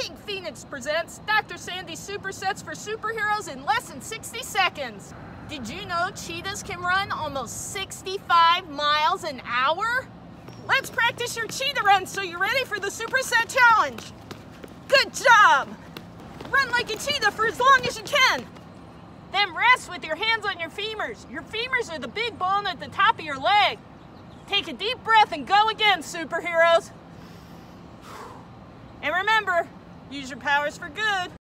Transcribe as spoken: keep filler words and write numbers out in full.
Pink Phoenix presents Doctor Sandy's Supersets for Superheroes in less than sixty seconds. Did you know cheetahs can run almost sixty-five miles an hour? Let's practice your cheetah run so you're ready for the Superset challenge. Good job! Run like a cheetah for as long as you can. Then rest with your hands on your femurs. Your femurs are the big bone at the top of your leg. Take a deep breath and go again, superheroes. And remember, use your powers for good.